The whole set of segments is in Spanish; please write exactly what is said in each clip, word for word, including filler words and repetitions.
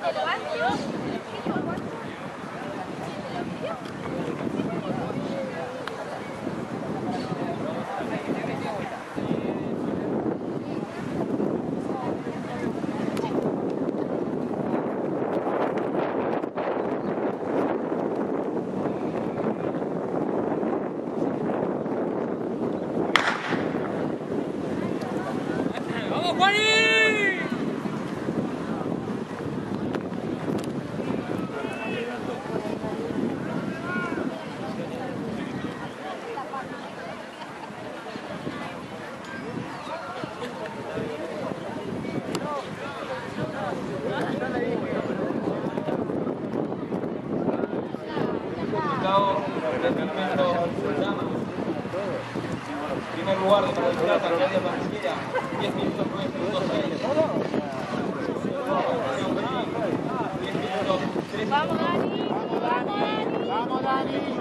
Primer lugar de Paralela, Claudia Mancilla, diez minutos, nueve minutos seis. Vamos Dani, vamos Dani, vamos Dani.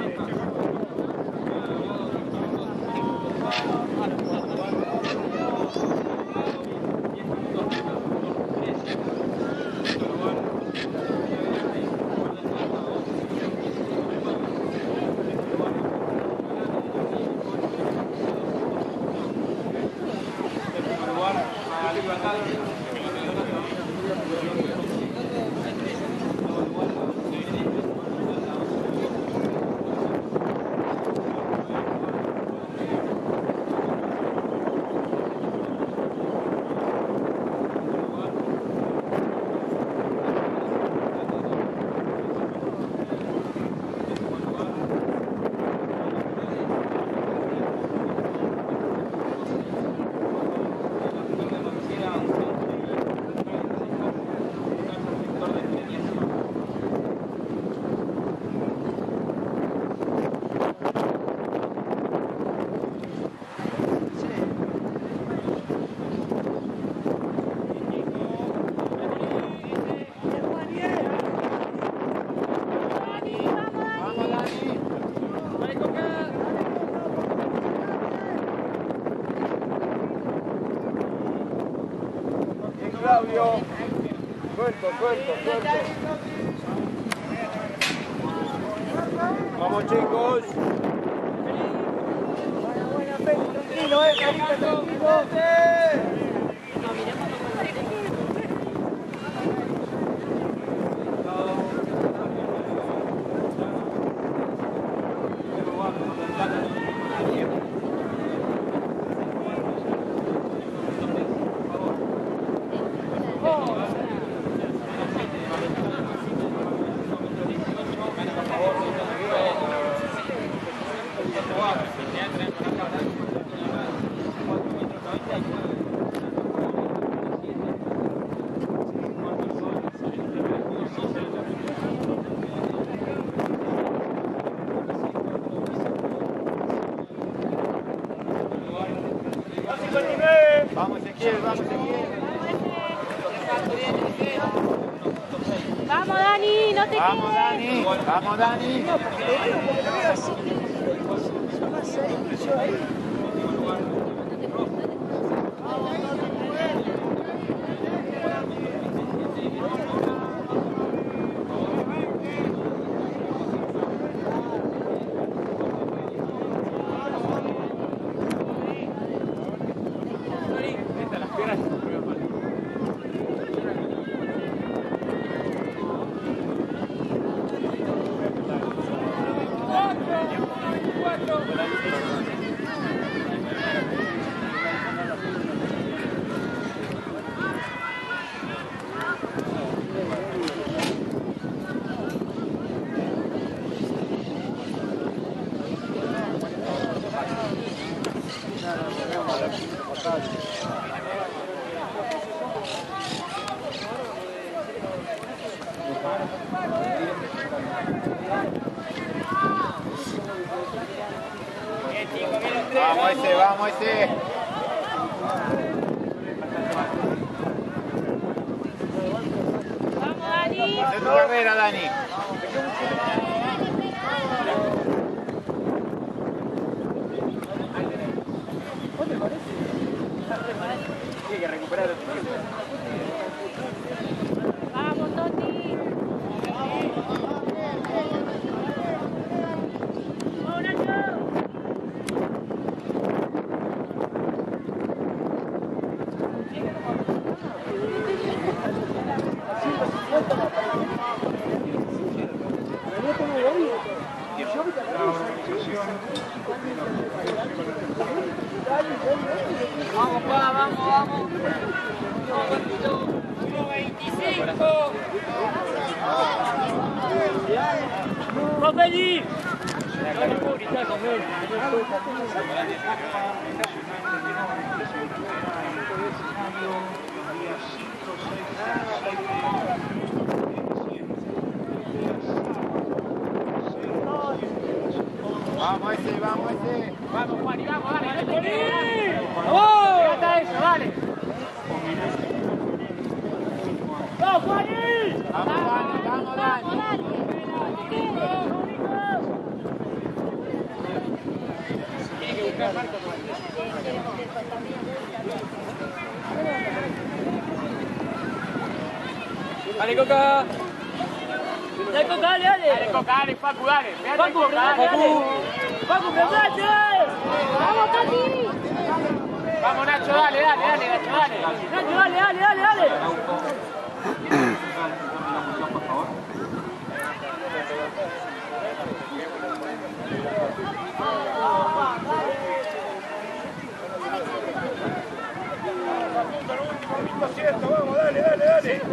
Claudio, suelto, suelto, suelto. Vamos chicos. Buena, buena, tranquilo, eh, Carita, tranquilo. Vamos Ezequiel, vamos Ezequiel. Vamos Dani, no te quedes. Vamos Dani, vamos Dani. Vamos ese, vamos ese. Vamos Dani. Haz tu carrera, Dani. ¿Qué te parece? Tiene que recuperar el tiempo. Vamos Toti. ¡Vamos, Feli! No puedo gritar con él. Vamos ese, vamos ese. Vamos, Juan, y vamos, dale, dale, dale. ¡Vamos! Trata eso, dale. ¡Vamos, Juaní! Vamos, Dani, vamos, Dani. Tiene que buscar marco. Dale, Coca. Dale, Coca, dale, dale. Dale, Coca, dale, Facu, dale. Facu, dale, Facu. Facu, presente. ¡Vamos, Tati! Vamos, Nacho, dale, dale, dale, Nacho, dale. Nacho, dale, dale, dale, dale. Vamos, dale, dale, dale.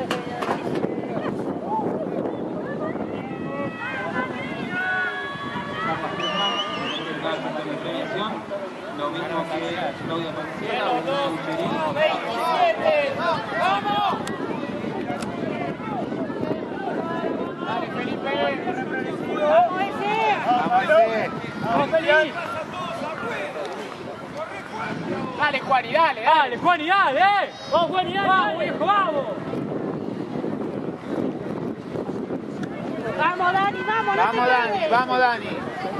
Lo mismo que Claudia Pancera, veintisiete, ¡vamos! Dale, Felipe. ¡Vamos, ese! Vamos ese. ¡Vamos, Felipe! Dale, Juani, dale, dale, Juani, dale, eh. Vamos, Juani, dale, vamos, hijo, vamos. Vamos, Dani, vamos, no Vamos, te Dani, quedes. vamos, Dani.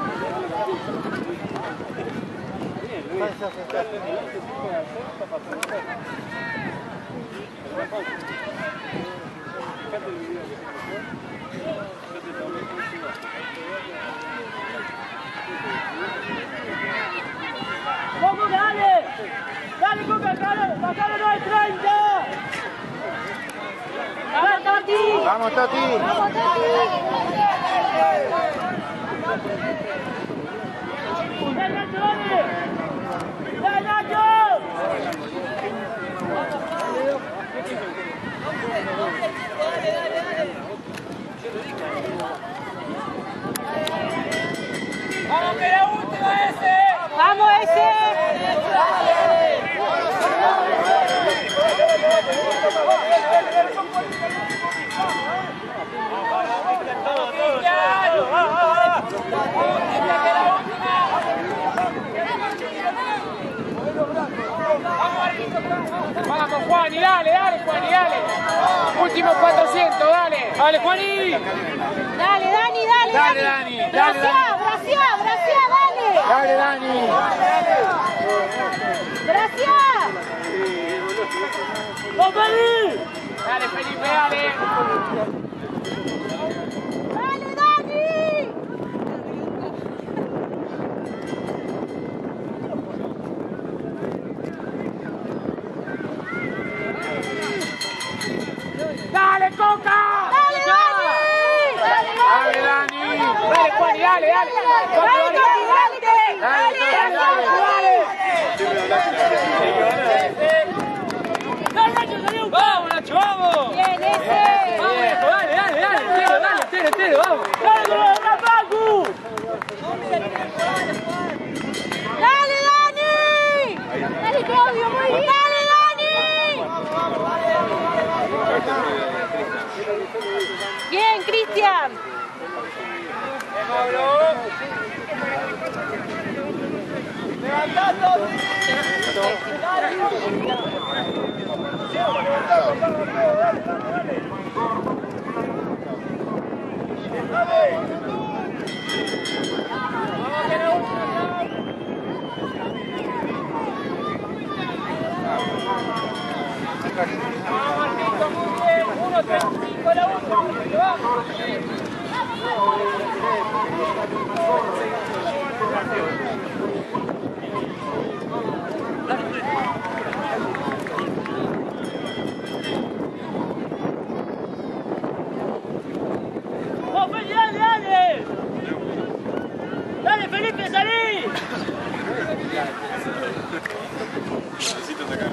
Vamos, dale. Dale, Coca, sacalo, no hay treinta. Vamos, Tati. Vamos, Toti. Vamos, Tati. ¡Dale, Nacho, dale! ¡Dale, Nacho! ¡Vamos, que la última ese! ¡Vamos, ese! Vamos, Juani, dale, dale, Juani, dale. Últimos cuatrocientos, dale. Dale, Juani. Dale, Dani, dale, Dale, Dani, dale, Gracias, Dani. gracias, gracias, dale. Dale, Dani. Gracias. ¡Vamos, Felipe! Dale, Felipe, dale. Dale, Dani. ¡Dale, Coca! Dale, Dani. Dale, Dale, Dani. Dale, Juani, dale, dale. Dale, Tati, dale, Dale, dale, dale, ¡Dale, Nacho, salió! ¡Vamos, Nacho, vamos! Bien, ese. ¡Vamos, viejo, dale, dale, dale! ¡Entero, dale, entero, entero, vamos! ¡Dale, dale, Pacu! Dale, Dani. Dale, Claudio, muy bien. Dale, Dani. Bien, Cristian. ¡Vamos, Marquito, muy bien! uno treinta y cinco la última, ¡vamos! ¡Vamos, Felipe, dale, dale! ¡Dale, Felipe, salí! Necesito sacar.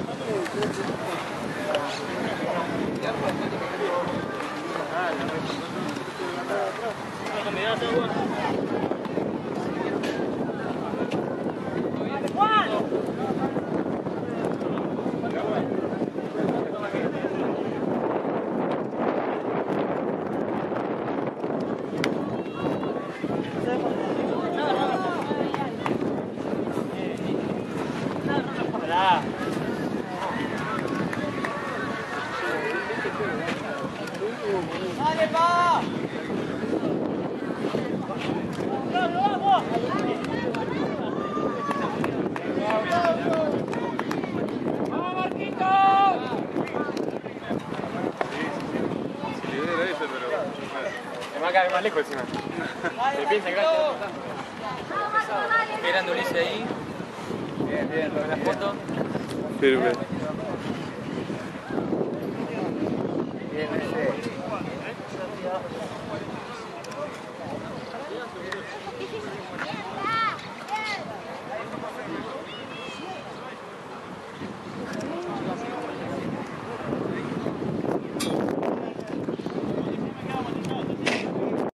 ¡Dale, pa! ¡Vamos, Marquito! Si le diera ese, pero... Se va a caer más lejos encima. Se piensa, gracias. Qué grande Ulises ahí. Bien, bien, la foto. Firme.